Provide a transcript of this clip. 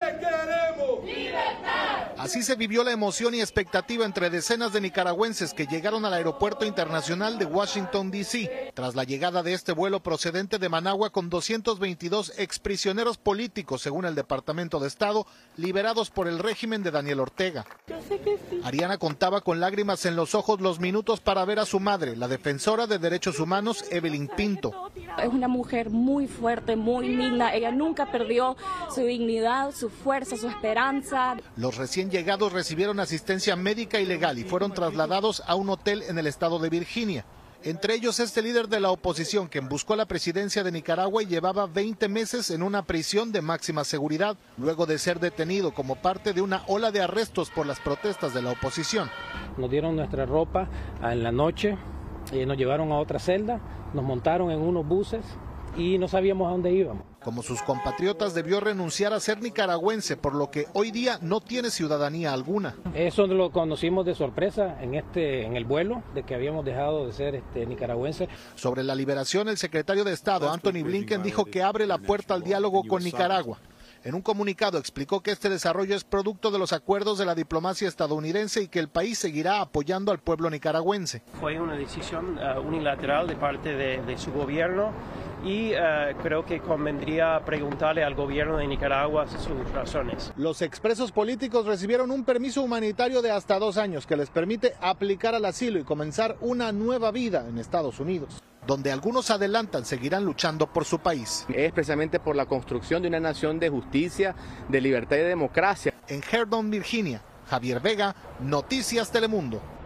queremos? ¡Libertad! Así se vivió la emoción y expectativa entre decenas de nicaragüenses que llegaron al Aeropuerto Internacional de Washington, D.C., tras la llegada de este vuelo procedente de Managua con 222 exprisioneros políticos, según el Departamento de Estado, liberados por el régimen de Daniel Ortega. Yo sé que sí. Ariana contaba con lágrimas en los ojos los minutos para ver a su madre, la defensora de derechos humanos, Evelyn Pinto. Es una mujer muy fuerte, muy digna. Ella nunca perdió su dignidad, su fuerza, su esperanza. Los recién llegados recibieron asistencia médica y legal y fueron trasladados a un hotel en el estado de Virginia. Entre ellos este líder de la oposición, quien buscó la presidencia de Nicaragua y llevaba 20 meses en una prisión de máxima seguridad, luego de ser detenido como parte de una ola de arrestos por las protestas de la oposición. Nos dieron nuestra ropa en la noche, nos llevaron a otra celda, nos montaron en unos buses y no sabíamos a dónde íbamos. Como sus compatriotas, debió renunciar a ser nicaragüense, por lo que hoy día no tiene ciudadanía alguna. Eso lo conocimos de sorpresa en el vuelo, de que habíamos dejado de ser nicaragüenses. Sobre la liberación, el secretario de Estado, Antony Blinken, dijo que abre la puerta al diálogo con Nicaragua. En un comunicado explicó que este desarrollo es producto de los acuerdos de la diplomacia estadounidense y que el país seguirá apoyando al pueblo nicaragüense. Fue una decisión unilateral de parte de su gobierno y creo que convendría preguntarle al gobierno de Nicaragua sus razones. Los expresos políticos recibieron un permiso humanitario de hasta 2 años que les permite aplicar al asilo y comenzar una nueva vida en Estados Unidos, donde algunos adelantan seguirán luchando por su país. Es precisamente por la construcción de una nación de justicia, de libertad y de democracia. En Herndon, Virginia, Javier Vega, Noticias Telemundo.